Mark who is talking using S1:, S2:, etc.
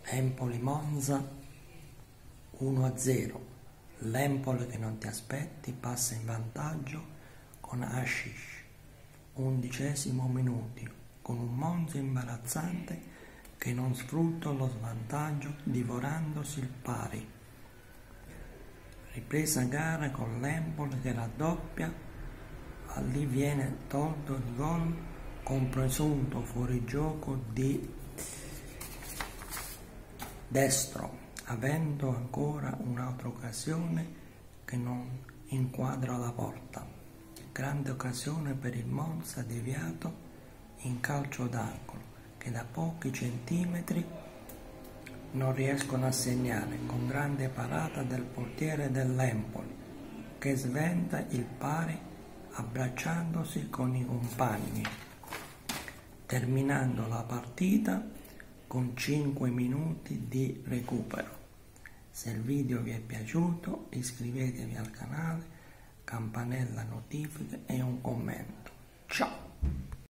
S1: Empoli Monza 1-0. L'Empoli che non ti aspetti passa in vantaggio con Ashish. 11° minuto, con un Monza imbarazzante che non sfrutta lo svantaggio divorandosi il pari. Ripresa gara con l'Empoli che raddoppia, lì viene tolto il gol con presunto fuorigioco di Destro, avendo ancora un'altra occasione che non inquadra la porta. Grande occasione per il Monza deviato in calcio d'angolo che da pochi centimetri non riescono a segnare, con grande parata del portiere dell'Empoli che sventa il pari abbracciandosi con i compagni, terminando la partita con 5 minuti di recupero. Se il video vi è piaciuto, iscrivetevi al canale, campanella notifiche e un commento. Ciao!